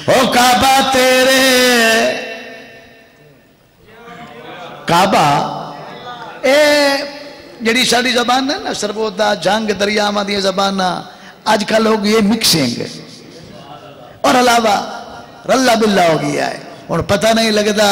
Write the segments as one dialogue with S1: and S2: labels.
S1: او کعبہ تیرے کعبہ اے جڑی ساری زبان ہے نا سربودہ جنگ دریاواں دی زبان آج کل ہو گئی مکسنگ اور علاوہ رلا بلا ہو گیا ہے اور پتہ نہیں لگتا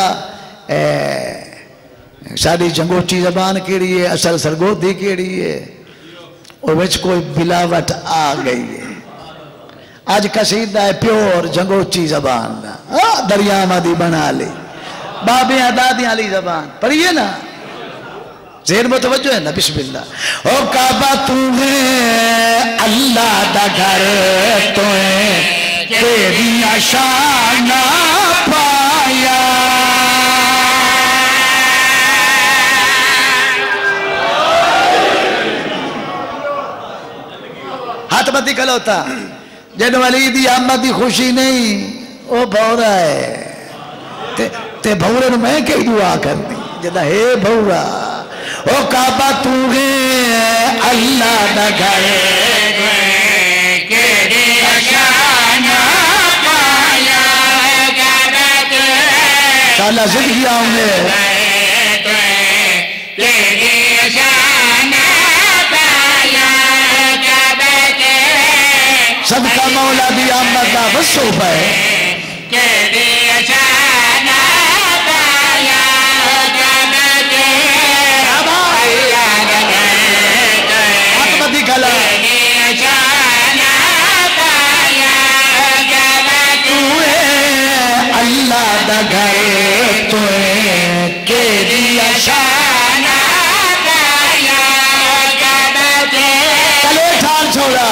S1: ساری جنگوچی زبان کیڑی ہے اصل سرگودی کیڑی ہے اور وچ کوئی بلاوٹ آ گئی ہے آج قصیدہ ہے پیور جنگوچی زبان دریاواں دی بنا لی بابیاں دادیاں لی زبان پڑھیے نا ذہن متوجہ ہے نا بسم اللہ او کعبہ تو ہے اللہ دا گھر تو ہے تیری شان پایا ہاتھ متی کھلوتا جن ولی دی آمد دی خوشی نہیں او بھورا ہے تے بھورے نو میں کئی دعا کرنی جدہ ہے بھورا او کعبہ تو ہے اللہ دا گھر تیری شان پایا انشاءاللہ زندگی آؤں گے تیری شان پایا صدقہ مولا دی آمد دا وصو پائے گھر تو تیری شان پایا چلے ٹھان چھوڑا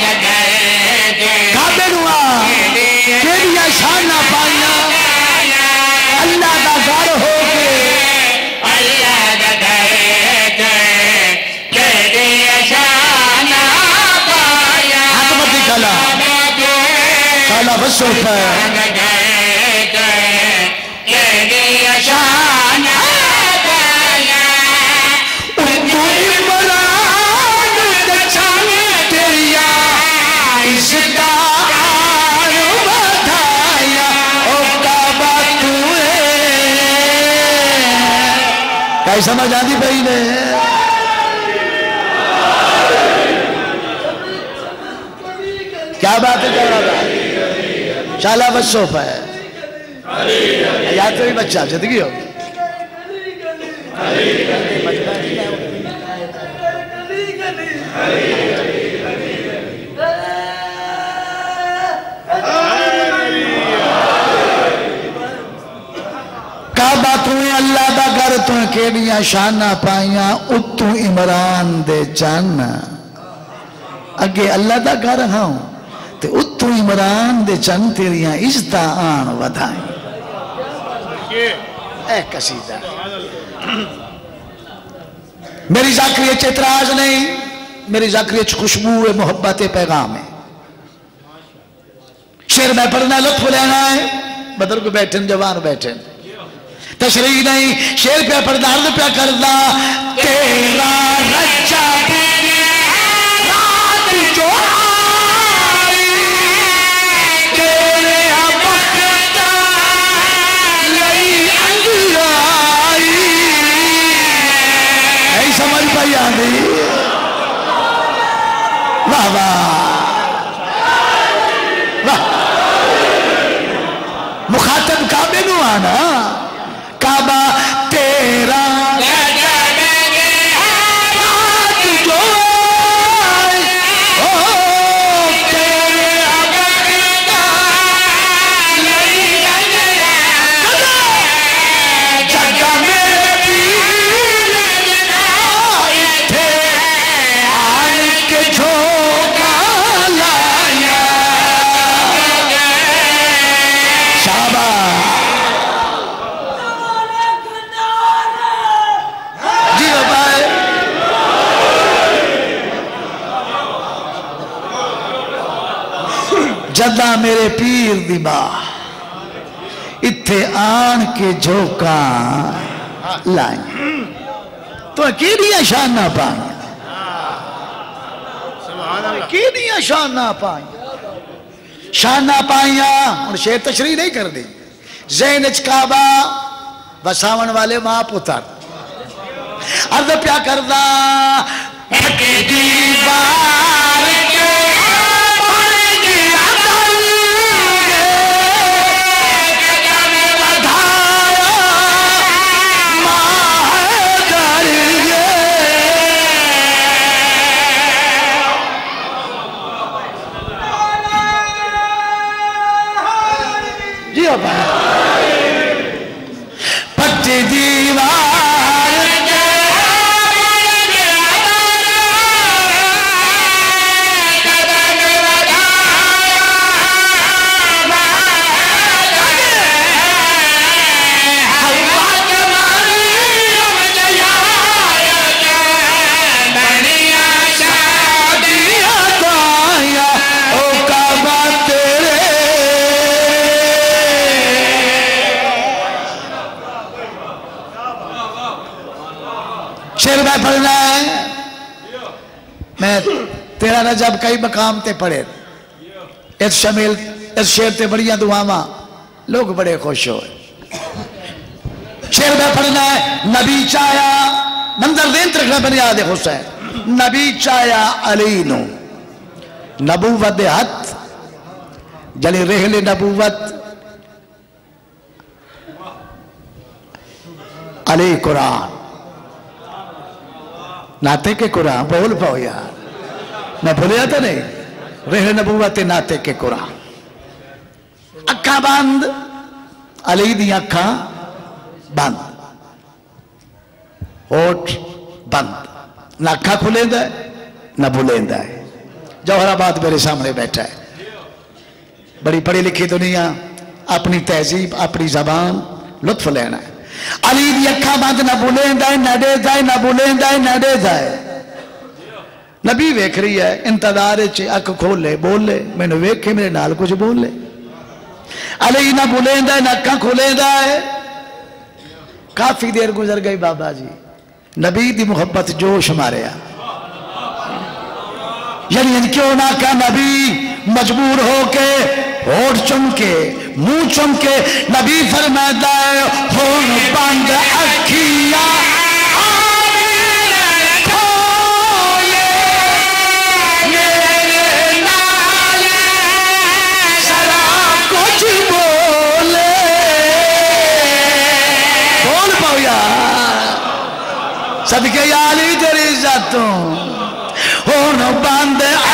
S1: کعبے نوا تیری شان پایا اللہ دا گھر ہو کے اللہ دا گھر تیری شان پایا ہاتھ متی کھلا کھلا بسو پہ سمجھ آدھی بھائی نے کیا بات ہے کیا بات ہے شالا بچوں پہ یاد تو بھی بچہ زندگی ہو کعبہ تو اللہ دا گھر تو کیڑیاں شانہ پائیاں اتو عمران دے چان اگے اللہ دا گھر ہاں تے اتو عمران دے چان تیریاں عزتہ آن ودھائیں اے قصیدہ میری ذاکریت اعتراض نہیں میری ذاکریت خوشبو محبت پیغام ہے شعر میں پڑھنا لطف لینا ہے بدر کو بیٹھن جوان بیٹھن تشریح نہیں شیر پہ پردارد پہ کردہ تیرا رجا رات جو آئی تیرے وقت لئی انگیائی نہیں سمجھ پائی آنی واہ واہ مخاطب کعبے نو آنا کعبہ تیرا جدہ میرے پیر دی ماں اتھے آن کے جھوکاں لائیں تو کیڑیاں شان نہ پائیں کیڑیاں شان نہ پائیں شانہ پائیاں اور شیر تشریح نہیں کر دی ذہن اچ کعبہ وساون والے ماں پتر عرض پیا کردہ ایک دیوار کے بن گیا دل کے بدھایا ماہ در جی ابا پٹی دیوار شیر میں پڑھنا ہے میں تیرا رجب کئی مقام تے پڑھے اس شمیل اس شیر تے بڑیاں دعاواں لوگ بڑے خوش ہوئے شیر میں پڑھنا ہے نبی چایا منظر دین ترکھنا بنیاد حسین نبی چایا علی نو نبوت حت جلی رحل نبوت علی قرآن ناتے کے قرآن بول پاؤ یار میں بھولیا تو نہیں رہ نبوت ناتے کے قرآن اکھا بند علی دی اکھا بند ہوٹ بند نہ اکھا کھلیں ہے نہ بھولیں ہے جوہر آباد میرے سامنے بیٹھا ہے بڑی پڑھی لکھی دنیا اپنی تہذیب اپنی زبان لطف لینا ہے علی دی اکھا بند نہ بھولیں دائے نہ دے دائے نہ بھولیں دائے نہ دے دائے نبی ویکھ رہی ہے انتظار چھے اکھ کھول لے بول لے میں نے ویکھے میرے نال کچھ بول لے علی نہ بھولیں دائے نہ اکھا کھولیں دائے کافی دیر گزر گئی بابا جی نبی دی محبت جوش ماریا یعنی ان کیوں نہ کہ نبی مجبور ہو کے ہوٹ چمکے منہ چمکے نبی فرماتا ہے ہون بند اکھیاں کھولے میرے نال ذرا کچھ بولے بول پاؤ یار صدقے یا علی تیری عزتوں ہون بند